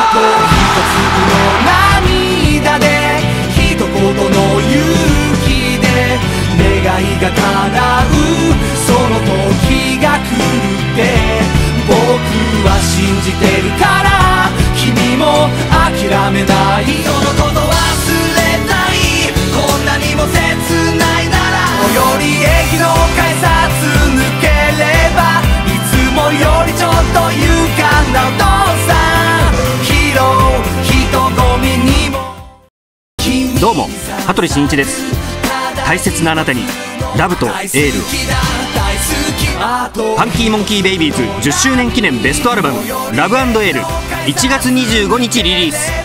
あと一粒の涙で一言の勇気で願いが叶うその時が来るって僕は信じてるから君も諦めないそのこと忘れないこんなにも切ないなら最寄り駅の改札抜ければいつもよりちょっと勇敢なお父さん拾う人混みにもどうも羽鳥慎一です。大切なあなたにラブとエール。ファンキーモンキーベイビーズ10周年記念ベストアルバム「ラブ&エール」1月25日リリース。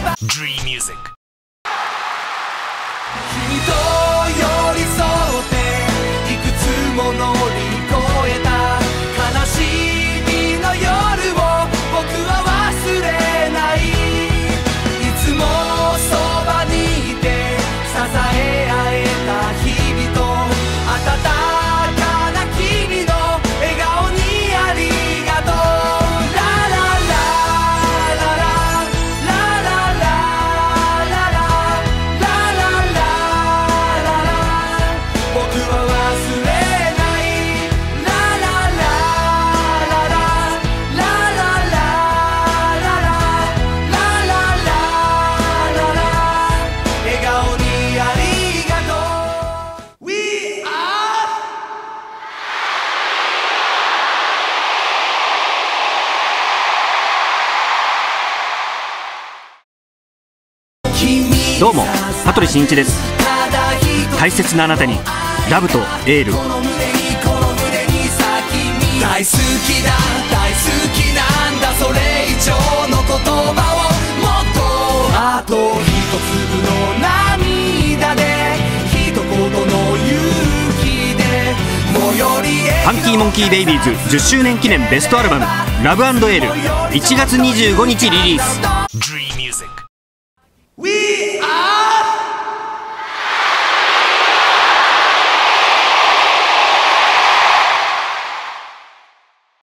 君と寄り添っていくつも乗り越えた悲しみの夜を僕は忘れないいつもそばにいて支え合えた日々と温かな君の笑顔にありがとうララララララララララ僕は忘れないラララララララララララララ笑顔にありがとう We are どうも羽鳥慎一です。大切なあなたにラブとエール。 大好きだ大好きなんだそれ以上の言葉をもっとあと一粒の涙で一言の勇気で最寄りへファンキーモンキーベイビーズ10周年記念ベストアルバム「ラブ&エール」1月25日リリース。